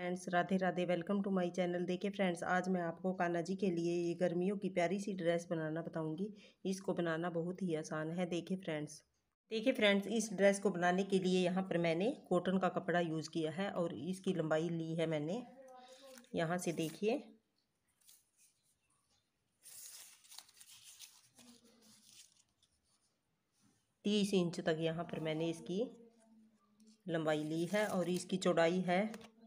Friends, Radhe Radhe. Welcome to my channel. देखिए friends, आज मैं आपको कान्हा जी के लिए ये गर्मियों की प्यारी सी ड्रेस बनाना बताऊंगी। इसको बनाना बहुत ही आसान है। देखिए फ्रेंड्स, इस ड्रेस को बनाने के लिए यहाँ पर मैंने कॉटन का कपड़ा यूज़ किया है और इसकी लंबाई ली है मैंने यहाँ से देखिए 30 इंच तक यहाँ पर मैंने इसकी लंबाई ली है और इसकी चौड़ाई है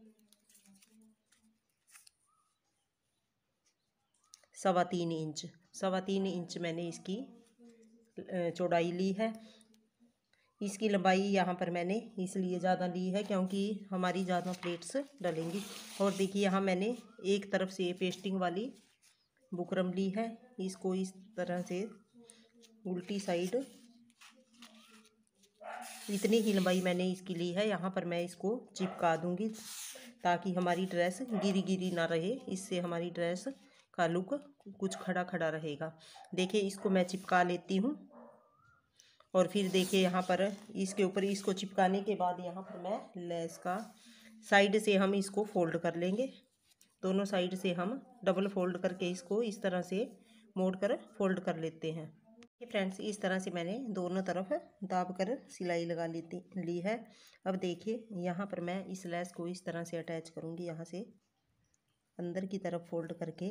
3.25 इंच मैंने इसकी चौड़ाई ली है। इसकी लंबाई यहाँ पर मैंने इसलिए ज़्यादा ली है क्योंकि हमारी ज़्यादा प्लेट्स डलेंगी। और देखिए यहाँ मैंने एक तरफ से पेस्टिंग वाली बुकरम ली है। इसको इस तरह से उल्टी साइड इतनी ही लंबाई मैंने इसकी ली है। यहाँ पर मैं इसको चिपका दूंगी ताकि हमारी ड्रेस गिरी गिरी ना रहे। इससे हमारी ड्रेस का लुक कुछ खड़ा खड़ा रहेगा। देखिए इसको मैं चिपका लेती हूँ और फिर देखिए यहाँ पर इसके ऊपर इसको चिपकाने के बाद यहाँ पर मैं लेस का साइड से हम इसको फोल्ड कर लेंगे। दोनों साइड से हम डबल फोल्ड करके इसको इस तरह से मोड़ कर फोल्ड कर लेते हैं। फ्रेंड्स, इस तरह से मैंने दोनों तरफ दाब कर सिलाई लगा ली है। अब देखिए यहाँ पर मैं इस लेस को इस तरह से अटैच करूँगी। यहाँ से अंदर की तरफ फोल्ड करके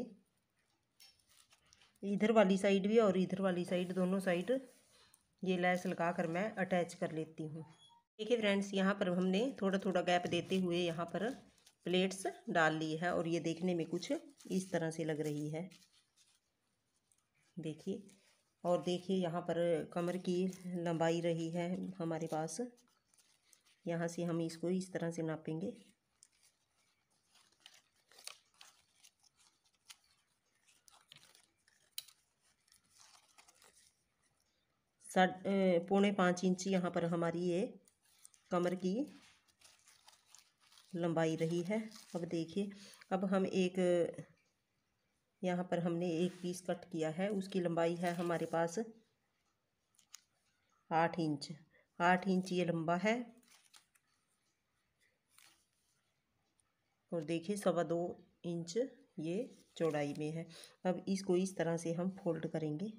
इधर वाली साइड भी और इधर वाली साइड दोनों साइड ये लेस लगा कर मैं अटैच कर लेती हूँ। देखिए फ्रेंड्स, यहाँ पर हमने थोड़ा थोड़ा गैप देते हुए यहाँ पर प्लेट्स डाल ली है और ये देखने में कुछ इस तरह से लग रही है। देखिए, और देखिए यहाँ पर कमर की लंबाई रही है हमारे पास। यहाँ से हम इसको इस तरह से नापेंगे। 4.25 इंच यहाँ पर हमारी ये कमर की लंबाई रही है। अब देखिए, अब हम यहाँ पर हमने एक पीस कट किया है, उसकी लंबाई है हमारे पास 8 इंच। 8 इंच ये लंबा है और देखिए 2.25 इंच ये चौड़ाई में है। अब इसको इस तरह से हम फोल्ड करेंगे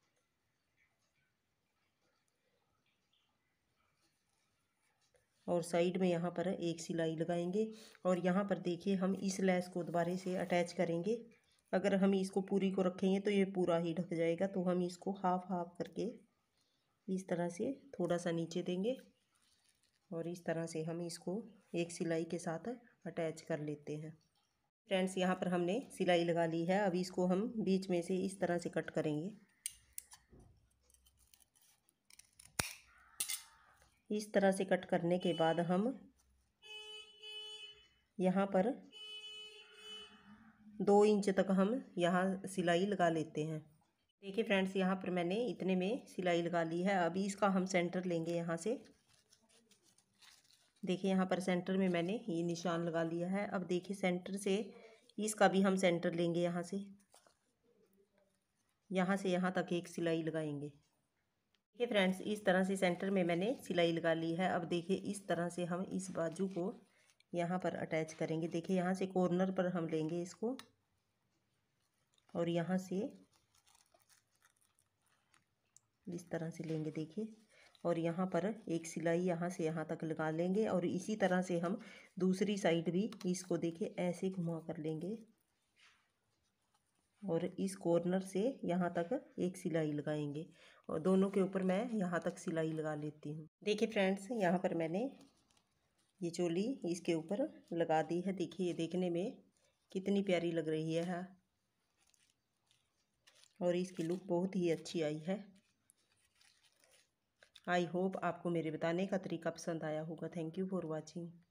और साइड में यहाँ पर एक सिलाई लगाएंगे और यहाँ पर देखिए हम इस लेस को दोबारा से अटैच करेंगे। अगर हम इसको पूरी को रखेंगे तो ये पूरा ही ढक जाएगा, तो हम इसको हाफ हाफ करके इस तरह से थोड़ा सा नीचे देंगे और इस तरह से हम इसको एक सिलाई के साथ अटैच कर लेते हैं। फ्रेंड्स, यहाँ पर हमने सिलाई लगा ली है। अब इसको हम बीच में से इस तरह से कट करेंगे। इस तरह से कट करने के बाद हम यहाँ पर 2 इंच तक हम यहाँ सिलाई लगा लेते हैं। देखिए फ्रेंड्स, यहाँ पर मैंने इतने में सिलाई लगा ली है। अभी इसका हम सेंटर लेंगे यहाँ से। देखिए यहाँ पर सेंटर में मैंने ये निशान लगा लिया है। अब देखिए सेंटर से इसका भी हम सेंटर लेंगे। यहाँ से यहाँ तक एक सिलाई लगाएंगे। देखिए फ्रेंड्स, इस तरह से सेंटर में मैंने सिलाई लगा ली है। अब देखिए इस तरह से हम इस बाजू को यहाँ पर अटैच करेंगे। देखिए यहाँ से कॉर्नर पर हम लेंगे इसको और यहाँ से इस तरह से लेंगे। देखिए, और यहाँ पर एक सिलाई यहाँ से यहाँ तक लगा लेंगे और इसी तरह से हम दूसरी साइड भी इसको देखिए ऐसे घुमा कर लेंगे और इस कॉर्नर से यहाँ तक एक सिलाई लगाएंगे और दोनों के ऊपर मैं यहाँ तक सिलाई लगा लेती हूँ। देखिए फ्रेंड्स, यहाँ पर मैंने ये चोली इसके ऊपर लगा दी है। देखिए ये देखने में कितनी प्यारी लग रही है और इसकी लुक बहुत ही अच्छी आई है। आई होप आपको मेरे बताने का तरीका पसंद आया होगा। Thank you for watching.